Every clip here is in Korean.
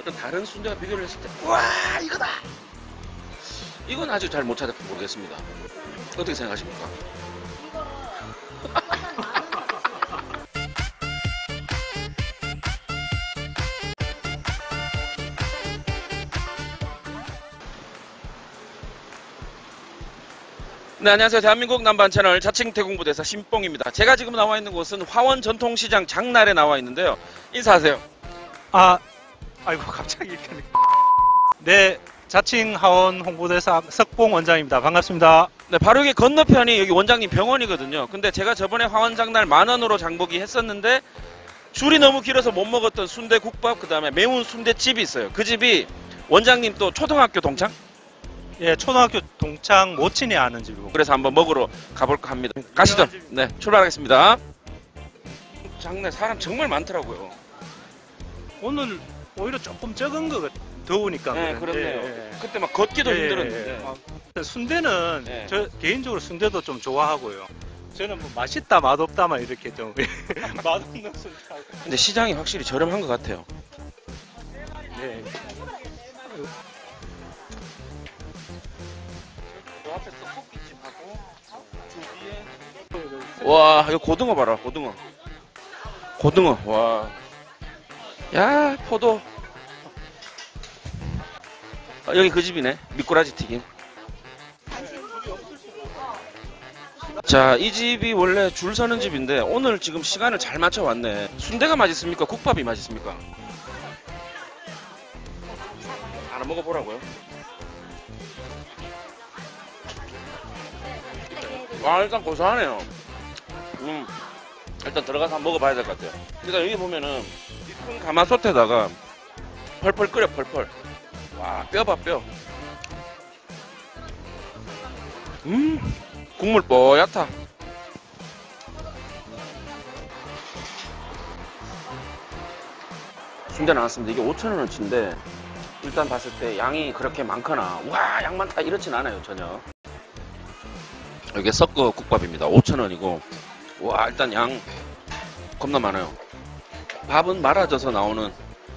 어떤 다른 순대와 비교를 했을 때 와 이거다! 이건 아직 잘 못 찾아서 모르겠습니다. 어떻게 생각하십니까? 네, 안녕하세요. 대한민국 남반 채널 자칭 대공부대사 신뽕입니다. 제가 지금 나와 있는 곳은 화원 전통시장 장날에 나와 있는데요. 인사하세요. 아이고 갑자기 이렇게. 네, 자칭 하원 홍보대사 석봉 원장입니다. 반갑습니다. 네, 바로 여기 건너편이 여기 원장님 병원이거든요. 근데 제가 저번에 화원 장날 10,000원으로 장보기 했었는데 줄이 너무 길어서 못 먹었던 순대국밥, 그 다음에 매운 순대집이 있어요. 그 집이 원장님 또 초등학교 동창? 예, 초등학교 동창 모친이 아는 집이고. 그래서 한번 먹으러 가볼까 합니다. 가시죠. 네, 출발하겠습니다. 장날 사람 정말 많더라고요. 오늘 오히려 조금 적은 거 더우니까. 네, 그런데. 그렇네요. 예, 예. 그때 막 걷기도 예, 힘들었는데. 예. 순대는 예. 저 개인적으로 순대도 좀 좋아하고요. 저는 뭐 맛있다 맛없다만 이렇게 좀 맛없는 순대하고. 근데 시장이 확실히 저렴한 것 같아요. 네. 저 앞에 떡볶이집하고 저 뒤에 와 이거 고등어 봐라. 고등어 와. 야 포도. 여기 그 집이네. 미꾸라지 튀김. 자, 이 집이 원래 줄 서는 집인데 오늘 지금 시간을 잘 맞춰 왔네. 순대가 맛있습니까? 국밥이 맛있습니까? 하나 먹어보라고요. 와, 일단 고소하네요. 일단 들어가서 한번 먹어봐야 될 것 같아요. 일단 여기 보면은 큰 가마솥에다가 펄펄 끓여, 펄펄. 와, 뼈 봐, 뼈. 국물 뽀얗다. 순대 나왔습니다. 이게 5,000원어치인데 일단 봤을 때 양이 그렇게 많거나 와, 양 많다 이렇진 않아요, 전혀. 이게 섞어 국밥입니다. 5,000원이고 와, 일단 양 겁나 많아요. 밥은 말아져서 나오는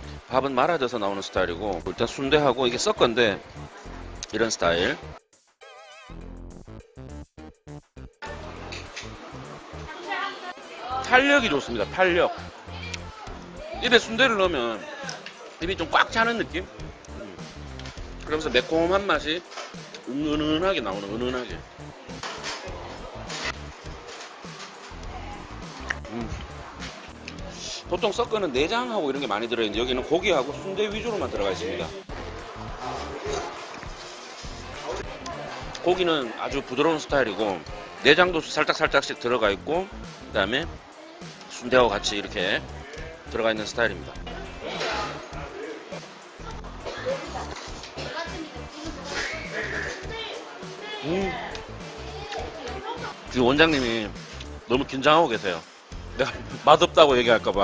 스타일이고 일단 순대하고 이게 섞어인데 이런 스타일. 탄력이 좋습니다. 탄력. 입에 순대를 넣으면 입이 좀 꽉 차는 느낌? 그러면서 매콤한 맛이 은은하게 나오는, 은은하게. 보통 섞어는 내장하고 이런 게 많이 들어있는데 여기는 고기하고 순대 위주로만 들어가 있습니다. 고기는 아주 부드러운 스타일이고 내장도 살짝씩 들어가 있고 그 다음에 순대하고 같이 이렇게 들어가 있는 스타일입니다. 지금 원장님이 너무 긴장하고 계세요. 내가 맛없다고 얘기할까봐.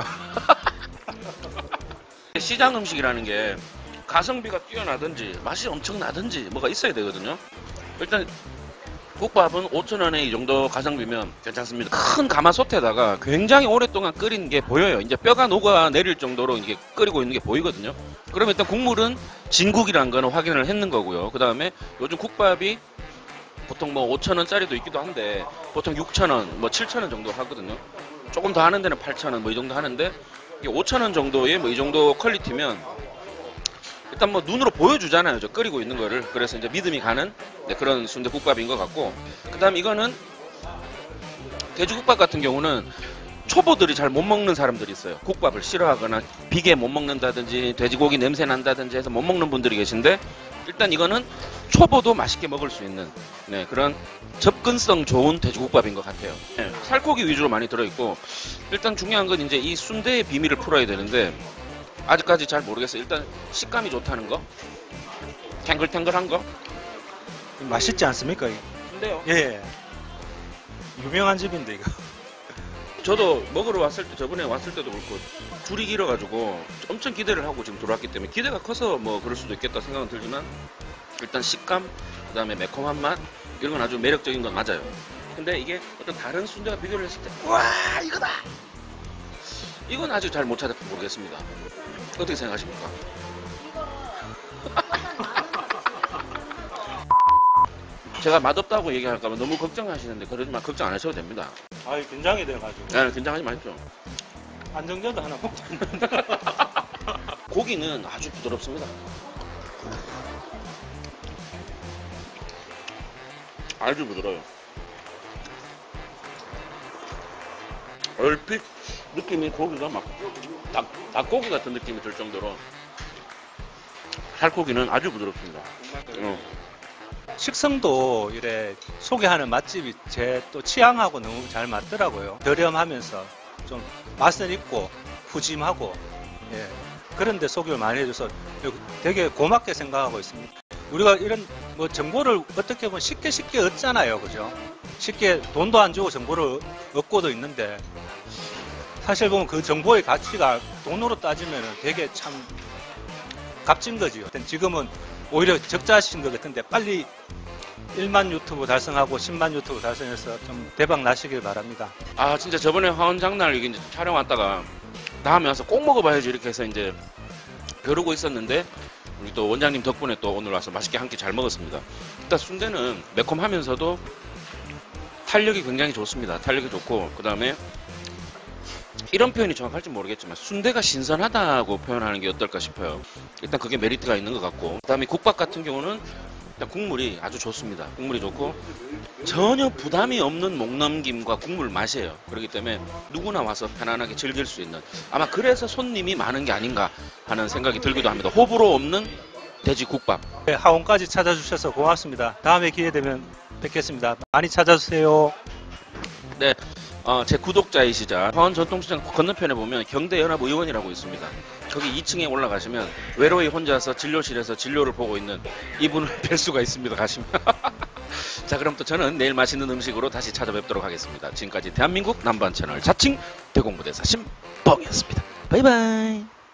시장 음식이라는 게 가성비가 뛰어나든지 맛이 엄청나든지 뭐가 있어야 되거든요. 일단 국밥은 5,000원에 이 정도 가성비면 괜찮습니다. 큰 가마솥에다가 굉장히 오랫동안 끓인 게 보여요. 이제 뼈가 녹아 내릴 정도로 이게 끓이고 있는 게 보이거든요. 그러면 일단 국물은 진국이라는 거는 확인을 했는 거고요. 그 다음에 요즘 국밥이 보통 뭐 5,000원짜리도 있기도 한데 보통 6,000원, 뭐 7,000원 정도 하거든요. 조금 더 하는 데는 8,000원 뭐 이 정도 하는데 이게 5,000원 정도의 뭐 이 정도 퀄리티면 일단 뭐 눈으로 보여주잖아요. 저 끓이고 있는 거를. 그래서 이제 믿음이 가는 그런 순대국밥인 것 같고 그 다음 이거는 돼지국밥 같은 경우는 초보들이 잘 못 먹는 사람들이 있어요. 국밥을 싫어하거나 비계 못 먹는다든지 돼지고기 냄새 난다든지 해서 못 먹는 분들이 계신데 일단 이거는 초보도 맛있게 먹을 수 있는 그런 접근성 좋은 돼지국밥인 것 같아요. 살코기 위주로 많이 들어있고 일단 중요한 건 이제 이 순대의 비밀을 풀어야 되는데 아직까지 잘 모르겠어요. 일단 식감이 좋다는 거, 탱글탱글한 거. 맛있지 않습니까? 이게? 근데요. 예. 유명한 집인데 이거. 저도 먹으러 왔을 때 저번에 왔을 때도 그렇고 줄이 길어가지고 엄청 기대를 하고 지금 들어왔기 때문에 기대가 커서 뭐 그럴 수도 있겠다 생각은 들지만 일단 식감, 그 다음에 매콤한 맛 이런 건 아주 매력적인 건 맞아요. 근데 이게 어떤 다른 순대와 비교를 했을 때 와 이거다! 이건 아직 잘 못 찾아서 모르겠습니다. 어떻게 생각하십니까? 제가 맛없다고 얘기할까봐 너무 걱정하시는데 그러지만 걱정 안 하셔도 됩니다. 아, 긴장이 돼가지고. 네, 긴장하지 마십시오. 안정전도 하나 먹자. 고기는 아주 부드럽습니다. 아주 부드러워요. 얼핏 느낌이 고기가 막 닭고기 같은 느낌이 들 정도로 살코기는 아주 부드럽습니다. 식성도 이래 소개하는 맛집이 제 또 취향하고 너무 잘 맞더라고요. 저렴하면서 좀 맛은 있고 푸짐하고, 예. 그런데 소개를 많이 해줘서 되게 고맙게 생각하고 있습니다. 우리가 이런 뭐 정보를 어떻게 보면 쉽게 얻잖아요, 그죠? 쉽게 돈도 안 주고 정보를 얻고도 있는데, 사실 보면 그 정보의 가치가 돈으로 따지면 되게 참 값진 거지요. 지금은 오히려 적자하신 것 같은데 빨리 1만 유튜브 달성하고 10만 유튜브 달성해서 좀 대박 나시길 바랍니다. 아 진짜 저번에 화원장날 이제 촬영 왔다가 다음에 와서 꼭 먹어봐야지 이렇게 해서 이제 벼르고 있었는데 우리 또 원장님 덕분에 또 오늘 와서 맛있게 한 끼 잘 먹었습니다. 일단 순대는 매콤하면서도 탄력이 굉장히 좋습니다. 탄력이 좋고 그 다음에 이런 표현이 정확할지 모르겠지만 순대가 신선하다고 표현하는 게 어떨까 싶어요. 일단 그게 메리트가 있는 것 같고 그 다음에 국밥 같은 경우는 일단 국물이 아주 좋습니다. 국물이 좋고 전혀 부담이 없는 목넘김과 국물 맛이에요. 그렇기 때문에 누구나 와서 편안하게 즐길 수 있는, 아마 그래서 손님이 많은 게 아닌가 하는 생각이 들기도 합니다. 호불호 없는 돼지국밥. 네, 하원까지 찾아주셔서 고맙습니다. 다음에 기회 되면 뵙겠습니다. 많이 찾아주세요. 네, 제 구독자이시자 화원 전통시장 건너편에 보면 경대연합의원이라고 있습니다. 거기 2층에 올라가시면 외로이 혼자서 진료실에서 진료를 보고 있는 이분을 뵐 수가 있습니다. 가시면. 자, 그럼 또 저는 내일 맛있는 음식으로 다시 찾아뵙도록 하겠습니다. 지금까지 대한민국 남반 채널 자칭 대공부대사 신뻥이었습니다. 바이바이.